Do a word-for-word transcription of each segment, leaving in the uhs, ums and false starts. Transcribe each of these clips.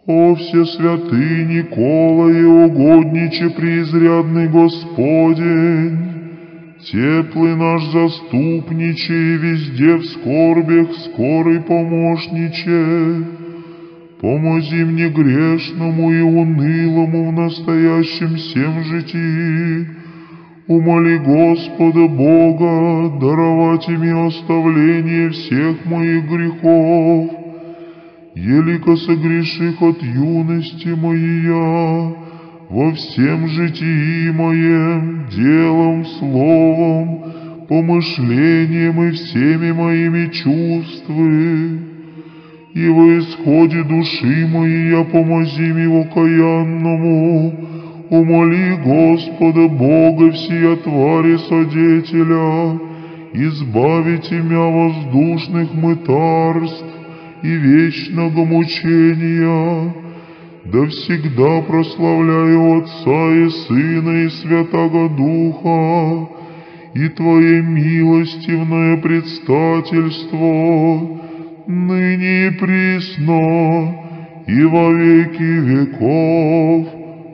О все святый Николае, угодниче преизрядный Господень, теплый наш заступниче и везде в скорбях скорый помощниче, помози мне грешному и унылому в настоящем всем житии. Умоли Господа Бога даровать мне оставление всех моих грехов, елико согреших от юности моей во всем житии моем, делом, словом, помышлением и всеми моими чувствами. И во исходе души моей помози мне окаянному, умоли Господа Бога всея твари содетеля, избавите меня воздушных мытарств и вечного мучения, да всегда прославляю Отца и Сына и Святаго Духа, и Твое милостивное предстательство, ныне и присно, и во веки веков.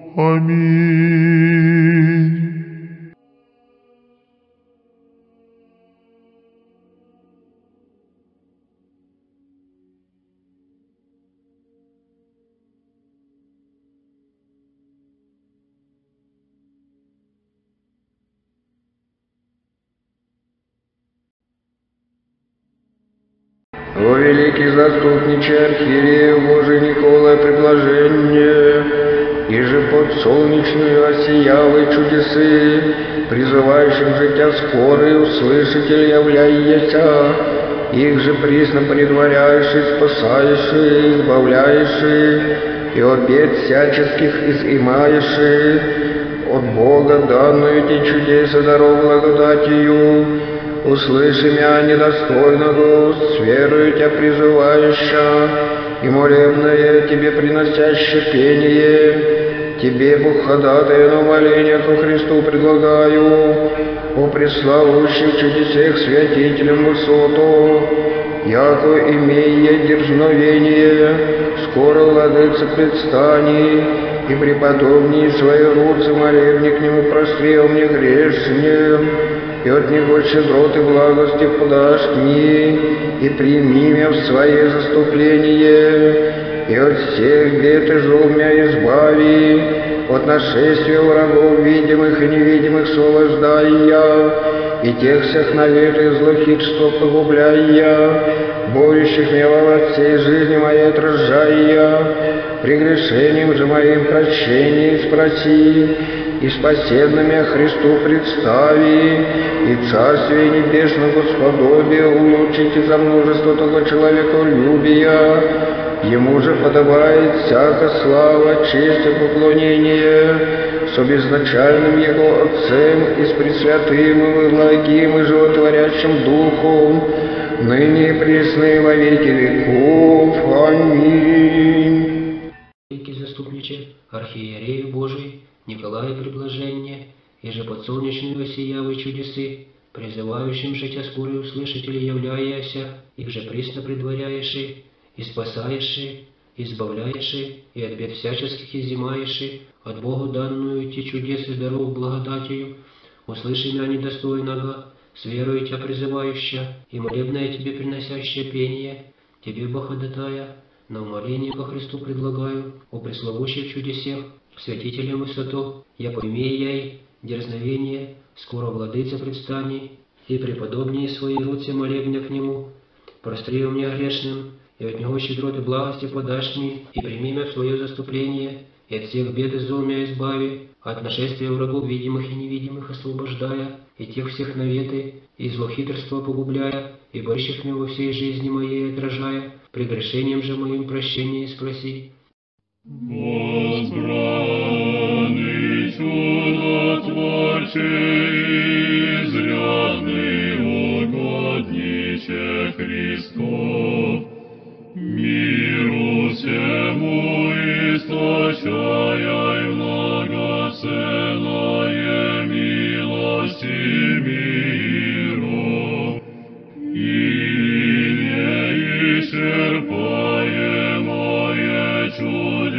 Аминь. О великий заступниче архиерея Божий Николай Преблаженне, и же под солнечную осиявы чудесы, призывающим житя скорый услышатель являйся, их же присно предваряешь и спасаешь, и избавляешь, и от бед всяческих изымаешь, от Бога данную те чудеса даров благодатью. Услыши меня недостойного, с верою тебя призывающа, и молебное тебе приносящее пение, тебе, Бог ходатай, на моление ко Христу предлагаю, о преславущих чудесах святителям высоту, яко имея дерзновение, скоро владыца предстани, и преподобней свои руцы молебни к нему прострел мне грешне, и от него щедроты благости подашь мне, и прими меня в свое заступление, и от всех бед и жил меня избави, от нашествия врагов видимых и невидимых освобождай я, и тех всех наветы и злохитства погубляй я, борющих меня во всей жизни моей отражай я, прегрешением же моим прощение спроси, и спасенными Христу представи, и Царствие Небесное Господобие улучшите за множество того человеколюбия. Ему же подобает всяка слава, честь и поклонение, с обезначальным Его Отцем и с Пресвятым и благим и животворящим Духом, ныне и присно и во веки веков. Аминь. Великий заступниче, архиерею Божий, Николая Преблаженне, и же под солнечную осиявы чудесы, призывающим житя скорый услышатели являяся, их же присно предваряешь, и спасаешь, избавляешь, и от бед всяческих изымаешь, от Богу данную те чудесы даров благодатью, услыши меня недостойного, с верою тебя призывающая, и молебное тебе приносящее пение, тебе, Бог ходатая, на умоление ко Христу предлагаю, о пресловущих чудесах, святителям высоту, я пойми ей дерзновение, скоро владыца предстани, и преподобнее свои руцы молебня к нему, простри мне грешным, и от него щедроты благости подашь мне, и прими меня в свое заступление, и от всех бед и зол меня избави, от нашествия врагов видимых и невидимых освобождая, и тех всех наветы, и злохитрства погубляя, и борщих меня во всей жизни моей отражая, прегрешением же моим прощение спроси. Возбранный чудотворче, изрядный угодниче Христов, миру всему источая многоценное милости миру, и неисчерпаемое чудо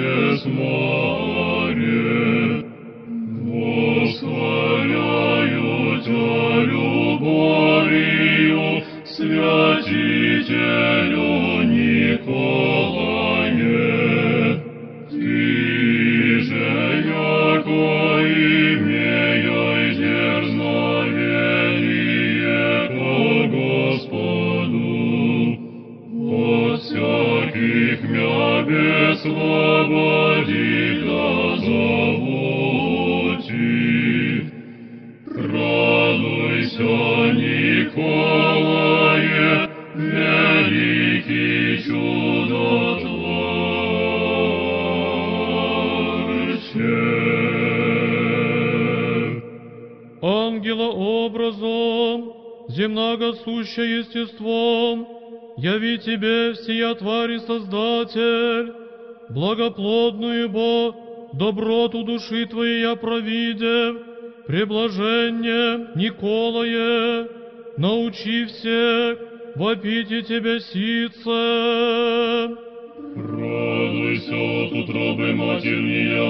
благо сущее естеством, яви тебе всея твари Создатель, благоплодную бо доброту души твоей я провидев, преблажение Николае, научи всех вопите тебе ситце. Радуйся от утробы матерния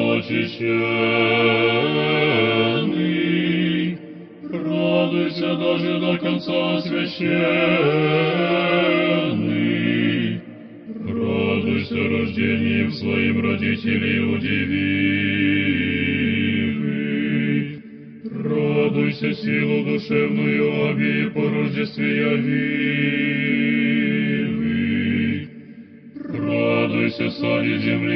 очищенный, радуйся даже до конца освященный, радуйся рождением своим родителей удививший, радуйся силу душевную оби по рождестве явивший, радуйся сади земли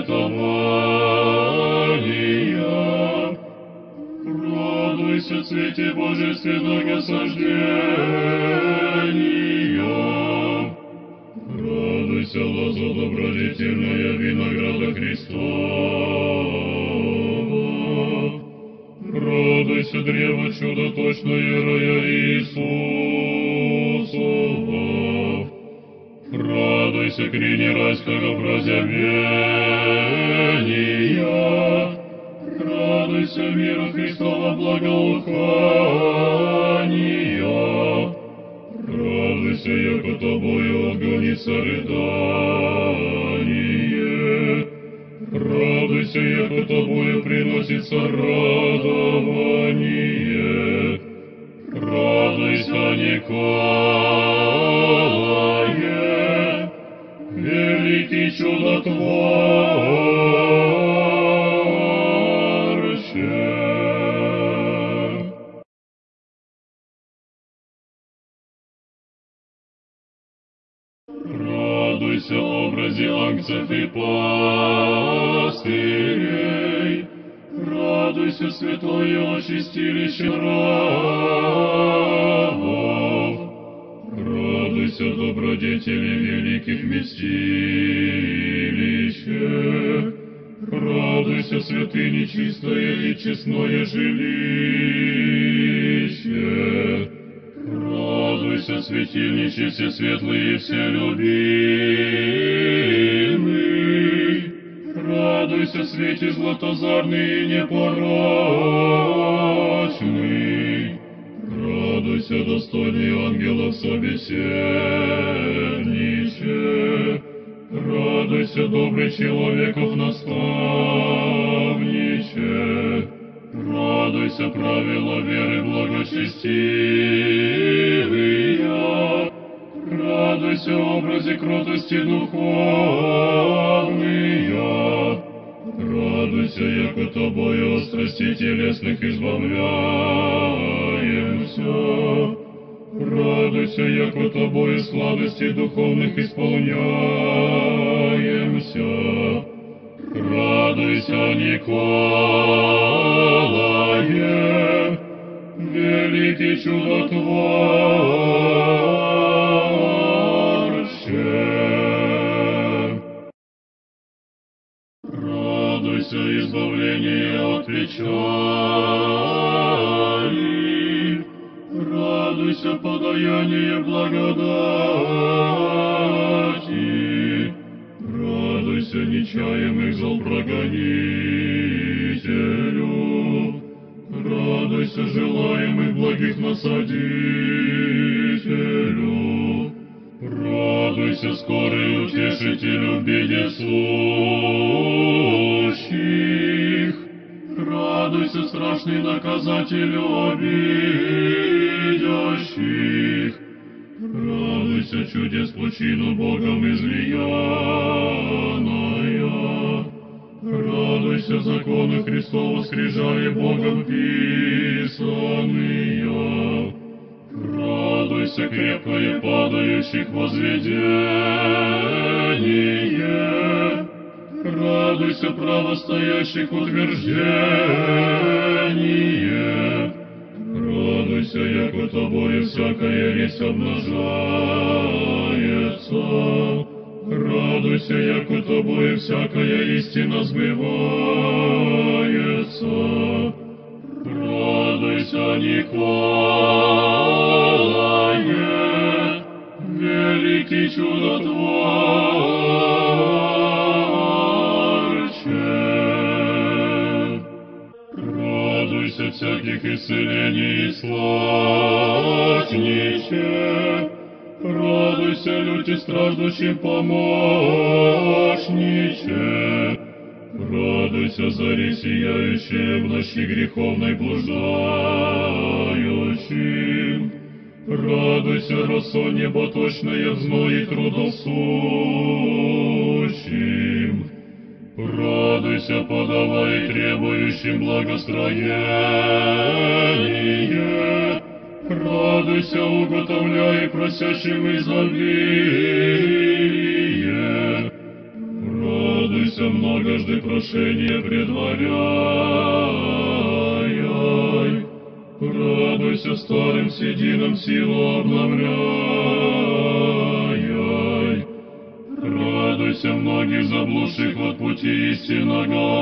обетования, радуйся цвете божественного насаждения, радуйся лоза добродетельная винограда Христова, радуйся древо чудо точное рая Иисусова, радуйся крине райского прозябения, радуйся мира Христова благоухания, радуйся, яко тобою отгонится рыдание, радуйся, яко тобою приносится радование, радуйся, Николае, великий чудотворче. Радуйся, образе ангцев и пастырей, радуйся, святое очистилище рабов, радуйся, добродетели великих вместилище, радуйся, святыни чистое и честное жилище, радуйся, светильниче все светлые и все любимый, радуйся, свете златозарный и непорочный, радуйся, достойный ангелов собеседниче, радуйся, добрый человеков наставниче, радуйся, правила веры благочестивые, радуйся, образе кротости духовные, радуйся, яко тобою от страстей телесных избавляемся, радуйся, яко тобою сладостей духовных исполняемся, радуйся, Николае, великий чудотворче. Радуйся, избавление от печали, радуйся, подаяние благодати, радуйся, нечаемых зол прогонителю, радуйся, желаемых благих насадителю, радуйся, скорый утешителю в беде сущих, радуйся, страшный наказателю обидящих, радуйся, чудес пучину Богом излияная, радуйся, законы Христова скрижали Богом писанные, радуйся, крепкое падающих возведение, радуйся, правостоящих утверждение, радуйся, яко тобою всякая ресть обнажается, радуйся, яко тобою всякая истина сбывается, радуйся, Николае, великий чудотворче. Радуйся всяких исцелений и славниче, радуйся люти страждущим помощниче, радуйся зари сияющие в ночи греховной блуждающим, радуйся росо неботочное в зное трудов сущим, радуйся подавай требующим благостроение, радуйся уготовляй просящим изобилие, радуйся многожды прошение предваряй, радуйся старым сединам силу обновляй, радуйся многих заблудших от пути истинного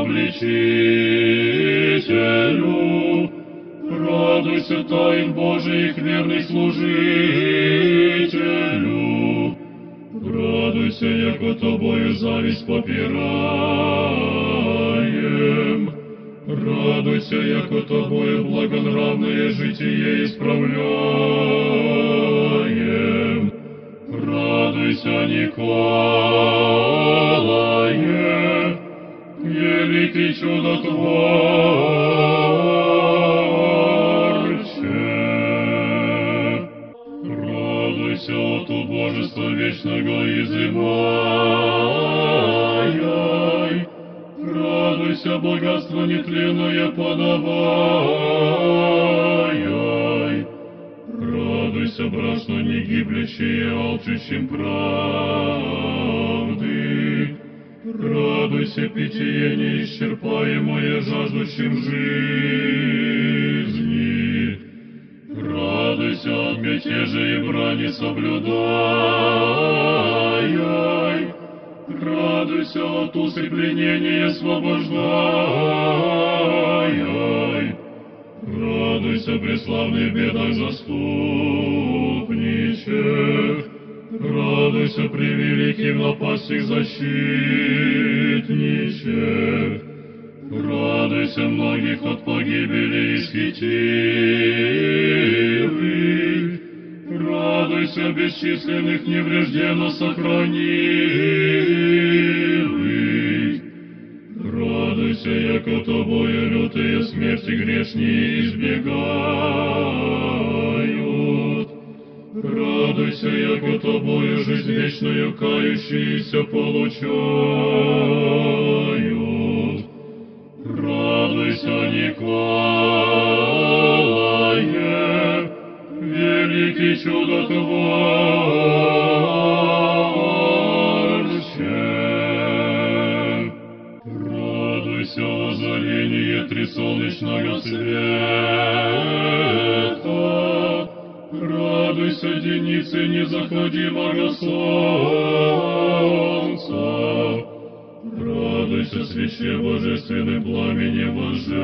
обличителю, радуйся тайн Божиих верных служителю, радуйся, яко тобою зависть попираем, радуйся, яко тобою благонравное житие исправляем, радуйся, Николае, великий чудотворче. Радуйся от убожества вечного изымай, радуйся, богатство нетленное подавай, радуйся, брашно не гиблющие, алчущим правды, радуйся, питье неисчерпаемое, жаждущим жизни, радуйся, от мятежа и брани соблюдай, радуйся, от усыпленения освобождай, радуйся, преславный в бедах заступниче, радуйся, превеликий в напастях защитниче, радуйся, многих от погибели исхитивых, радуйся, бесчисленных неврежденно сохранивых, радуйся, яко тобою лютые смерти грешние избегают, радуйся, яко тобою жизнь вечную кающиеся получают, радуйся, Николае, великий чудотворче. Радуйся, озарение трисолнечного света, радуйся, деницы незаходимого солнца, радуйся, свече божественным пламенем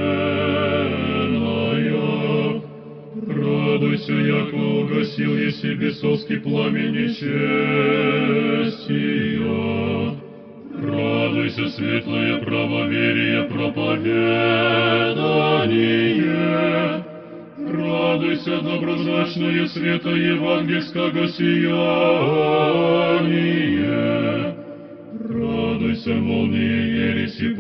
возжженная, радуйся, яко угасил еси бесовский пламень нечестия, радуйся, светлое правоверие проповедание, радуйся, доброзрачное света евангельского сияние, радуйся, молнии ереси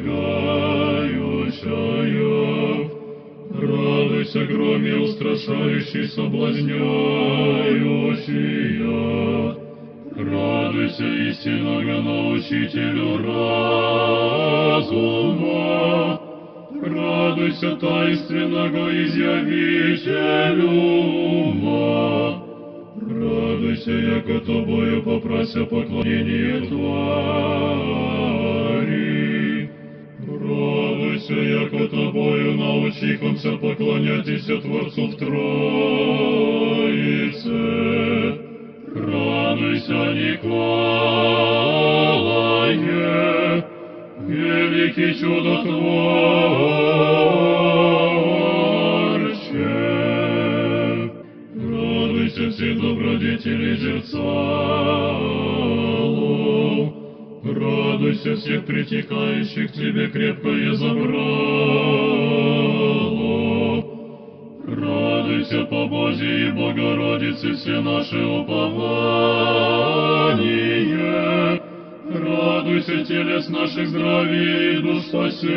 пожигающая, радуйся, громе устрашающий соблазняющая, радуйся, истинного научителю разума, радуйся, таинственного изъявителю ума, радуйся, яко тобою попрося поклонение твари, радуйся, яко тобою научихомся поклонятися Творцу в Троице, радуйся, Николае, великий чудотворче. Радуйся, все добродетелей зерцалом. Радуйся всех притекающих к тебе крепкое забрало. Радуйся по Бозе и Богородице все наши упования. Радуйся, телес наших здравия и душ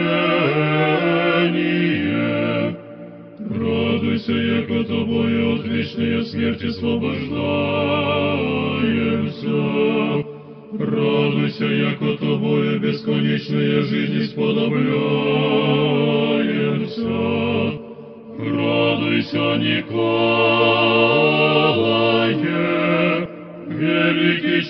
спасения. Радуйся, яко тобою от вечной смерти освобождаемся. Радуйся, яко тобою бесконечная жизнь исподобляемся. Радуйся, Николае, великий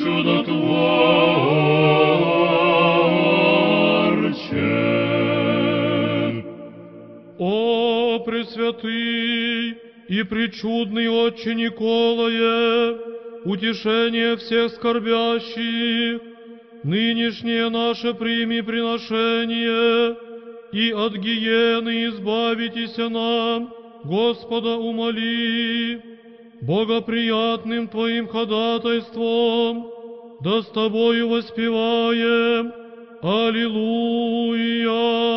чудотворче. О, пресвятый и пречудный Отче Николае, утешение всех скорбящих, нынешнее наше прими приношение, и от гиены избавитеся нам, Господа умоли, богоприятным Твоим ходатайством, да с Тобою воспеваем. Аллилуйя!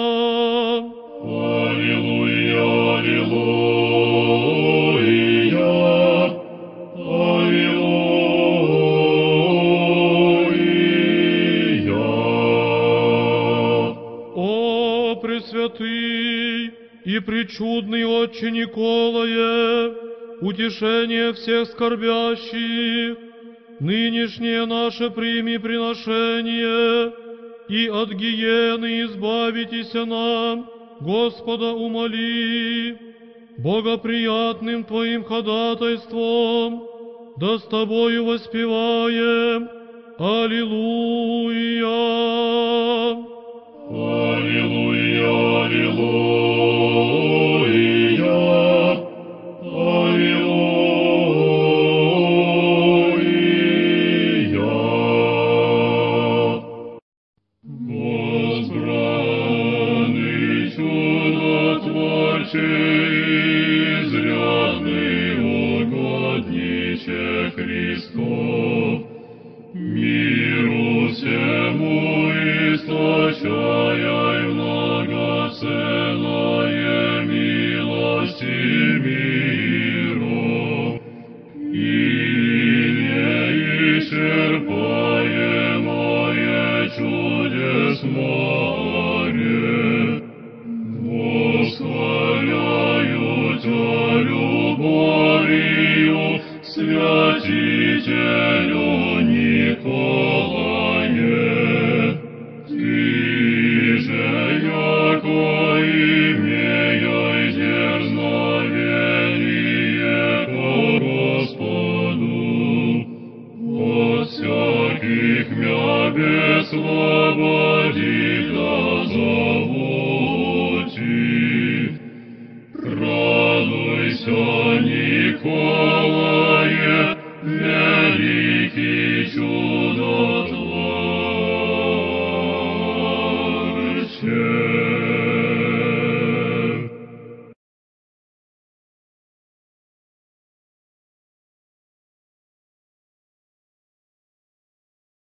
Аллилуйя, аллилуйя, аллилуйя. О, пресвятый и пречудный Отче Николае, утешение всех скорбящих, нынешнее наше прими приношение, и от гиены избавитеся нам, Господа умоли, богоприятным Твоим ходатайством, да с Тобою воспеваем. Аллилуйя! Аллилуйя, аллилуйя, аллилуйя. Возбранный чудотворче, изрядный угодниче Христов, миру всему источая многоценное милости миру, и неисчерпаемое чудес море, восхваляю Тя любовью, святителю